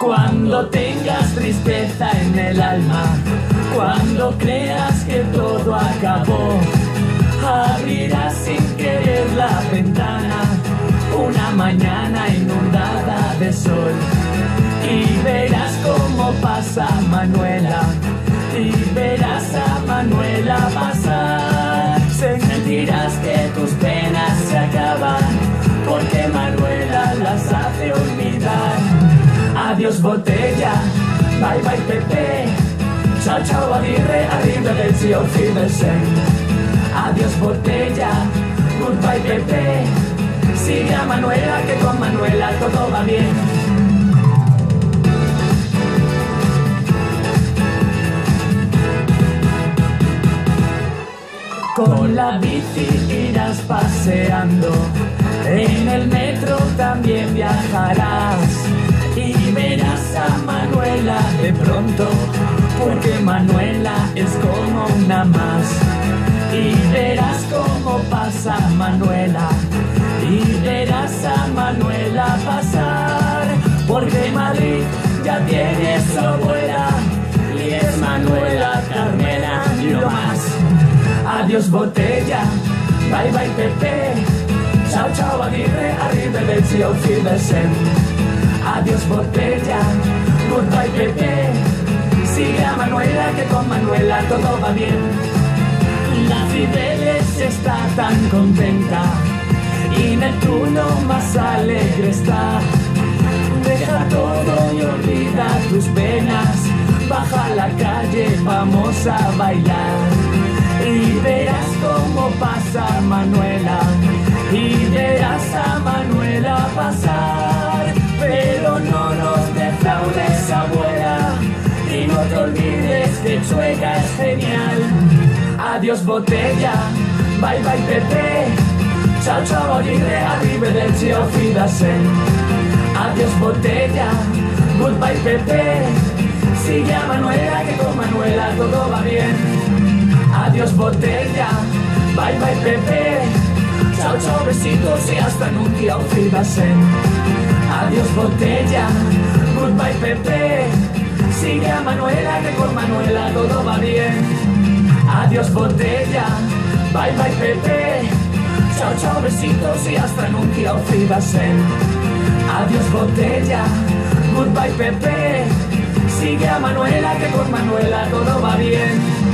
Cuando tengas tristeza en el alma, cuando creas que todo acabó, abrirás sin querer la ventana una mañana inundada de sol y verás cómo pasa Manuela, y verás a Manuela pasar. Sentirás que tus penas se acaban porque Manuela las hace olvidar. Adiós botella, bye bye Pepe, chao chao Aguirre, arrivederci, auf Wiedersehen. Adiós botella, goodbye Pepe, sigue a Manuela que con Manuela todo va bien. Con la bici irás paseando, en el metro también viajarás y verás a Manuela de pronto, porque Manuela es como una más. Y verás cómo pasa Manuela, y verás a Manuela pasar, porque Madrid ya tiene su abuela, y es Manuela Carmena y no más. Adiós botella, bye bye Pepe, chao chao Aguirre, arrivederci, auf Wiedersehen. Adiós botella, goodbye Pepe, sigue a Manuela que con Manuela todo va bien. La Cibeles está tan contenta y Neptuno más alegre está. Deja todo y olvida tus penas, baja a la calle, vamos a bailar. Y verás cómo pasa Manuela, y verás a Manuela pasar. Pero no nos defraudes, abuela, y no te olvides que Chueca es genial. Adiós botella, bye bye Pepe, chao chao Aguirre, arrivederci, auf Wiedersehen. Adiós botella, goodbye Pepe, sigue a Manuela que con Manuela todo va bien. Adiós botella, bye bye Pepe, chao chao besitos y hasta nunca, auf Wiedersehen. Adiós botella, goodbye Pepe, sigue a Manuela que con Manuela todo va bien. Adiós botella, bye bye Pepe, chao chao besitos y hasta nunca, auf Wiedersehen. Adiós botella, goodbye Pepe, sigue a Manuela que con Manuela todo va bien.